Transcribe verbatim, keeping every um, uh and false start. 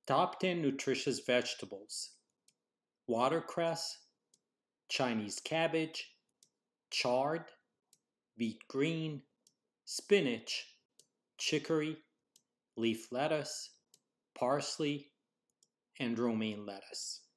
Top ten nutritious vegetables: watercress, Chinese cabbage, chard, beet green, spinach, chicory, leaf lettuce, parsley, and romaine lettuce.